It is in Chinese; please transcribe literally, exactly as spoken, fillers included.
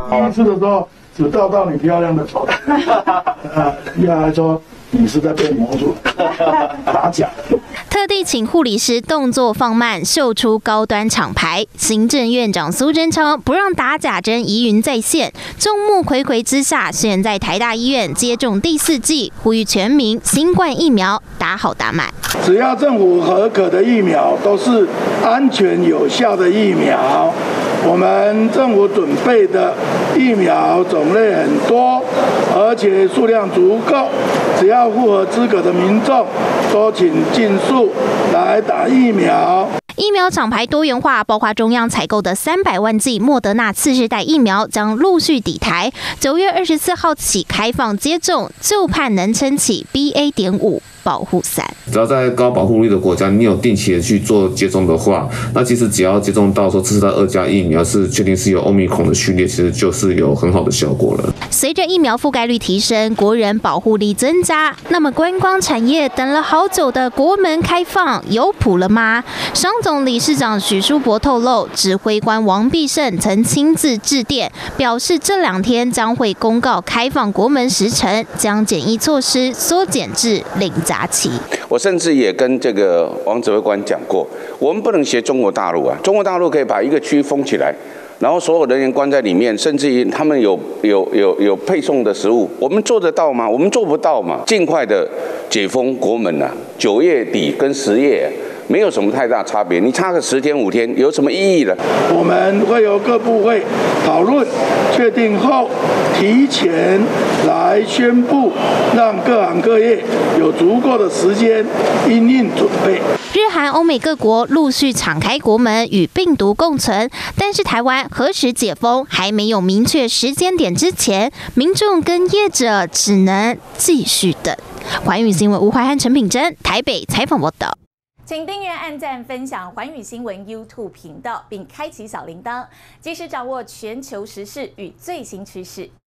第一次的时候只照到你漂亮的头，啊，医生还说你是在被魔术打假。 特地请护理师动作放慢，秀出高端厂牌。行政院长苏贞昌不让打假针疑云再现，众目睽睽之下，现在台大医院接种第四剂，呼吁全民新冠疫苗打好打满。 只要政府核可的疫苗都是安全有效的疫苗。我们政府准备的疫苗种类很多，而且数量足够，只要符合资格的民众，都请尽速来打疫苗。 疫苗厂牌多元化，包括中央采购的三百万剂莫德纳次世代疫苗将陆续抵台，九月二十四号起开放接种，就盼能撑起 B A 点五。保护伞， 只要在高保护率的国家，你有定期的去做接种的话，那其实只要接种到说次世代二价疫苗是确定是有欧米孔的序列，其实就是有很好的效果了。 随着疫苗覆盖率提升，国人保护力增加，那么观光产业等了好久的国门开放有谱了吗？商总理事长许书博透露，指挥官王必胜曾亲自致电，表示这两天将会公告开放国门时程，将检疫措施缩减至零加。 我甚至也跟这个王指挥官讲过，我们不能学中国大陆啊！中国大陆可以把一个区封起来，然后所有人员关在里面，甚至于他们有有有有配送的食物，我们做得到吗？我们做不到嘛！尽快的解封国门啊，九月底跟十月。没有什么太大差别，你差个十天五天有什么意义呢？ 我们会由各部会讨论，确定后提前来宣布，让各行各业有足够的时间因应准备。 日韩欧美各国陆续敞开国门与病毒共存，但是台湾何时解封还没有明确时间点之前，民众跟业者只能继续等。环宇新闻吴怀汉、陈品珍台北采访报道。 请订阅、按赞、分享环宇新闻 YouTube 频道，并开启小铃铛，及时掌握全球时事与最新趋势。